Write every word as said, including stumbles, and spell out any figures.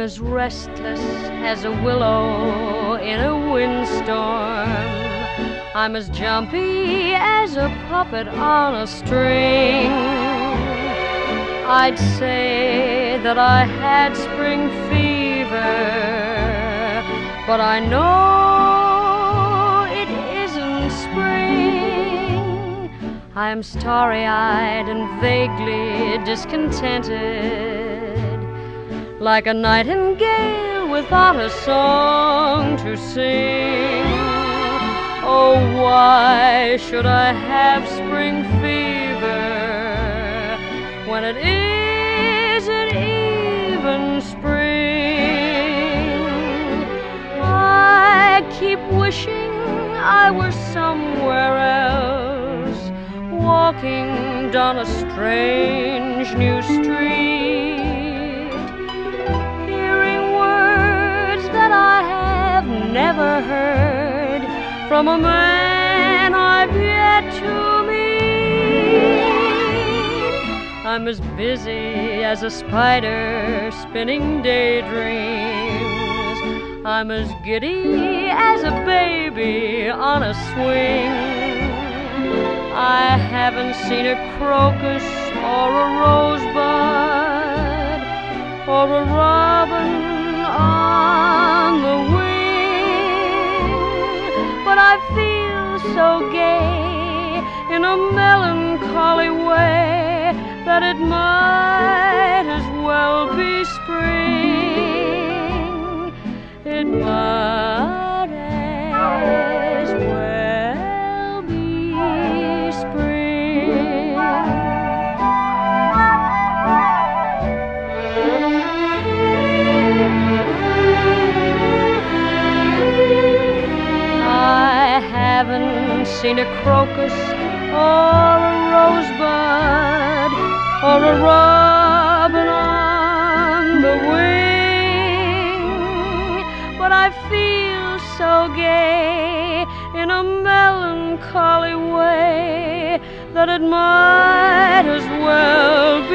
as restless as a willow in a windstorm. I'm as jumpy as a puppet on a string. I'd say that I had spring fever, but I know it isn't spring. I'm starry-eyed and vaguely discontented, like a nightingale without a song to sing. Oh, why should I have spring fever when it isn't even spring? I keep wishing I were somewhere else, walking down a strange new street, hearing words that I have never heard from a man I've yet to meet. I'm as busy as a spider spinning daydreams. I'm as giddy as a baby on a swing. I haven't seen a crocus or a rosebud or a robin on the wing, but I feel so gay in a melancholy way that it might as well be spring. It might as well be spring. I haven't seen a crocus or a rosebud or a robin on the wing, but I feel so gay in a melancholy way that it might as well